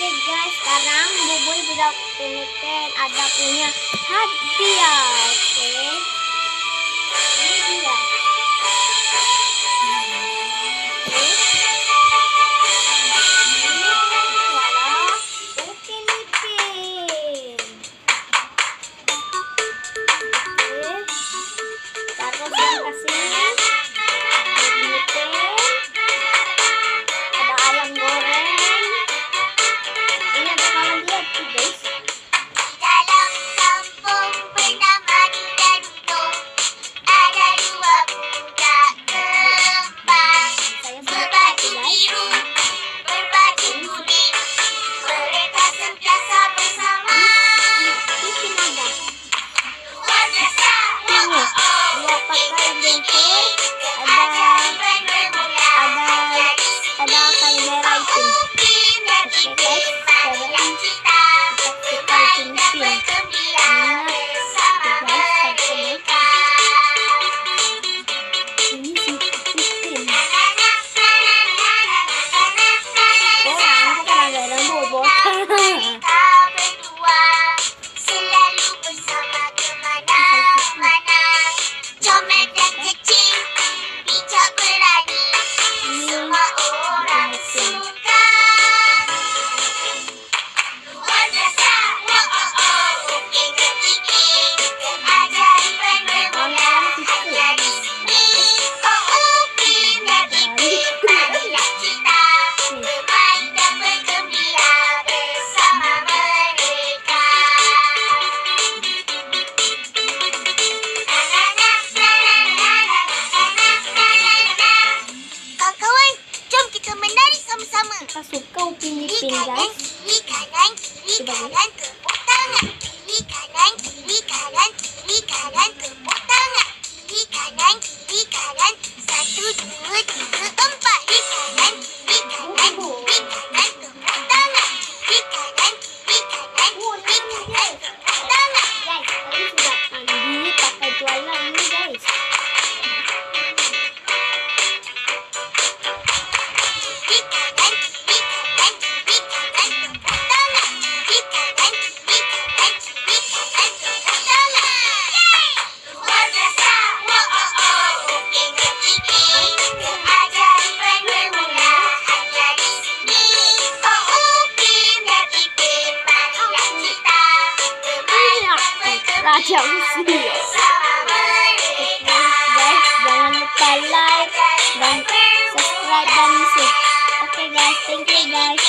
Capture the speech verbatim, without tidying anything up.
guys, sekarang Bubuy udah pinitin ada punya hadiah. Oke, ini dia. Kita suka Upin Ipin, guys. Kiri kanan kiri kanan tepuk tangan. Kiri kanan kiri kanan kiri kanan tepuk tangan. Kiri kanan kiri kanan satu dua tiga empat. Kiri kanan kiri kanan kiri kanan tepuk tangan. Kiri kanan kiri kanan kiri kanan tepuk tangan. Guys, kami sudah mandi pakai tuala ini, guys. Raja Usia. Guys, jangan lupa like dan subscribe dan share. Oke guys, thank you guys.